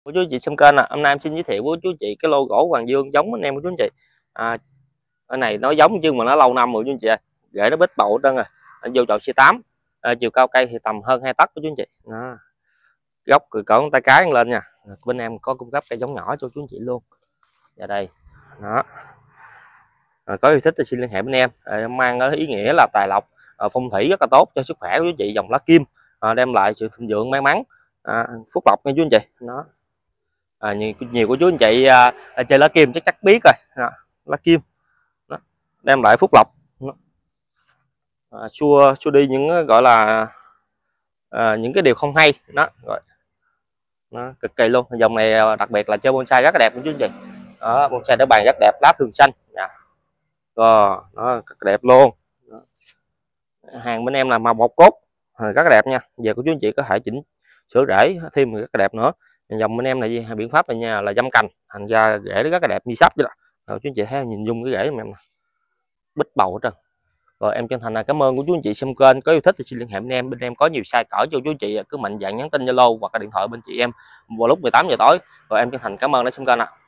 Cô chú anh chị xem kênh hôm nay em xin giới thiệu với chú anh chị cái lô gỗ Hoàng Dương giống anh em của chú anh chị. Cái này nó giống chứ mà nó lâu năm rồi chú anh chị ơi, rễ nó bít bầu hết trơn rồi. Vô chậu C8, chiều cao cây thì tầm hơn 2 tấc của chú anh chị. Đó. Gốc cỡ tay cái lên nha. Bên em có cung cấp cây giống nhỏ cho chú anh chị luôn. Và đây, đó. Có yêu thích thì xin liên hệ bên em. Mang ý nghĩa là tài lộc, phong thủy rất là tốt cho sức khỏe của chú anh chị, dòng lá kim, đem lại sự thịnh vượng may mắn, phúc lộc nha chú anh chị. Đó. Nhiều của chú anh chị chơi lá kim chắc biết rồi. Đó, lá kim đó, đem lại phúc lộc, xua đi những gọi là những cái điều không hay đó, rồi nó cực kỳ luôn. Dòng này đặc biệt là chơi bonsai rất là đẹp của chú anh chị. Đó, bonsai để bàn rất đẹp, lá thường xanh dạ. Rồi nó cực đẹp luôn. Đó. Hàng bên em là màu một cốt rất là đẹp nha. Giờ của chú anh chị có thể chỉnh sửa rễ thêm rất là đẹp nữa. Dòng bên em là gì biện pháp là nha, là dăm cành, thành ra rễ nó rất là đẹp như sắp vậy đó. Rồi chú anh chị thấy nhìn dung cái rễ của em bít bầu hết trơn. Rồi em chân thành là cảm ơn của chú anh chị xem kênh, có yêu thích thì xin liên hệ bên em có nhiều size cỡ cho chú anh chị, cứ mạnh dạn nhắn tin Zalo hoặc là điện thoại bên chị em vào lúc 18 giờ tối. Rồi em chân thành cảm ơn đã xem kênh ạ.